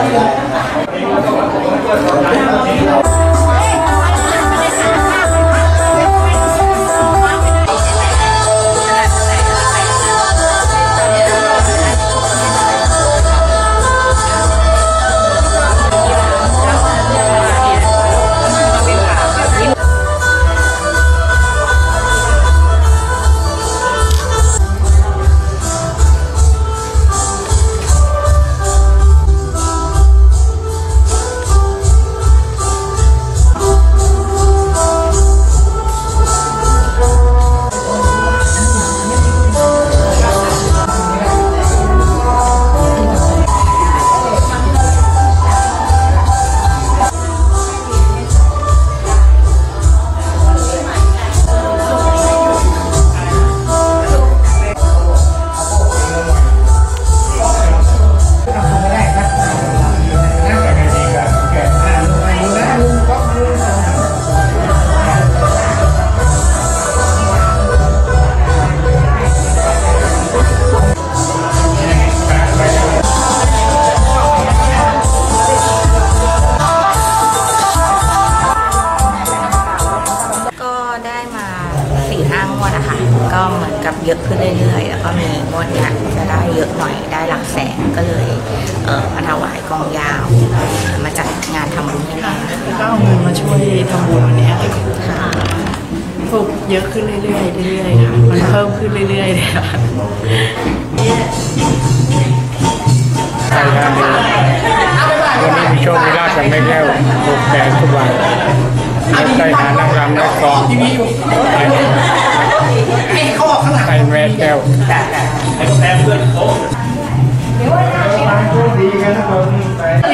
ก็เหมือนกับเยอะขึ้นเรื่อยๆแล้วก็มีงวดเนี้ยจะได้เยอะหน่อยได้หลักแสนก็เลยมาถวายกองยาวมาจัดงานทำบุญให้แม่แล้วก็เอาเงินมาช่วยทำบุญวันนี้ค่ะถูกเยอะขึ้นเรื่อยๆเรื่อยๆค่ะมันเพิ่มขึ้นเรื่อยๆเลยค่ะใช่ครับวันนี้มีโชคมีลาภกันไม่แก้วถูกแสนทุกวันใส่หานั่งรำนักกองใส่แม่แก้วดีกันนะคน